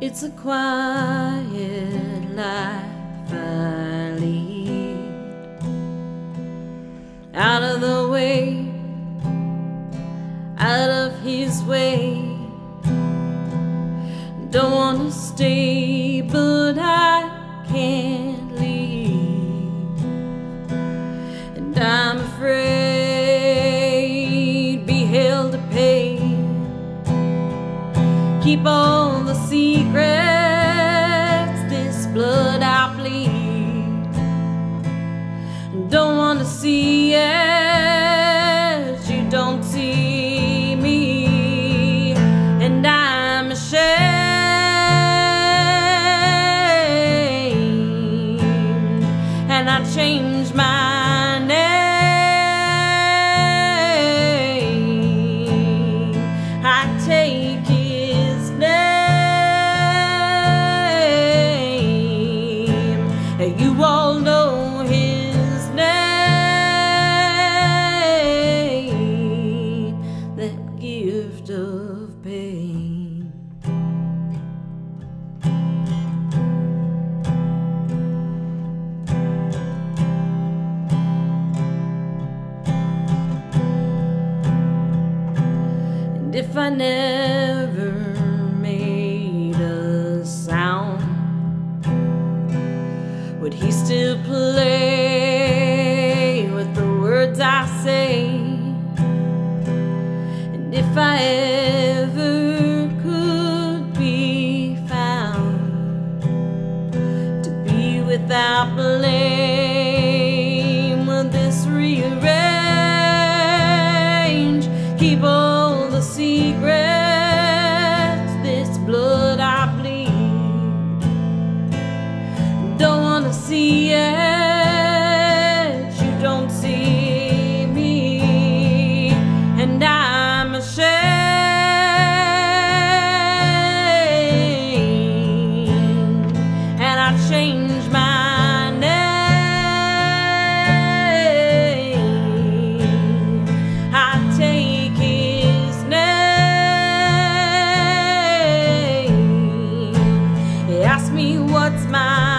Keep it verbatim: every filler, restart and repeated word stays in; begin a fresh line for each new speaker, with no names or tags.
It's a quiet life I lead, out of the way, out of his way. Don't wanna stay, but I can't leave, and I'm afraid be held to pay. Keep all the secrets, this blood I bleed. Don't wanna see it, you don't see me, and I'm ashamed, and I changed my name. I take his name, you all know his name, that gift of pain. And if I never made a sound, would he still play with the words I say? And if I ever could be found to be without blame, would this rearrange, keep all the secrets, this blood I bleed? Don't wanna see it, you don't see me, and I'm ashamed, and I changed my name. I take his name. He asked me what's my